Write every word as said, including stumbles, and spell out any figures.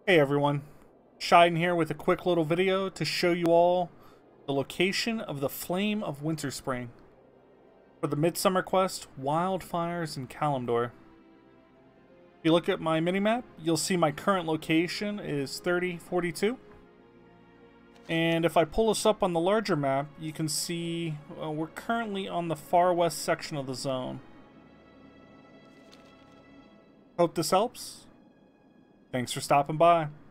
Hey everyone, Shine here with a quick little video to show you all the location of the Flame of Winterspring for the Midsummer quest, Wildfires in Kalimdor. If you look at my minimap, you'll see my current location is thirty forty-two. And if I pull this up on the larger map, you can see uh, we're currently on the far west section of the zone. Hope this helps. Thanks for stopping by.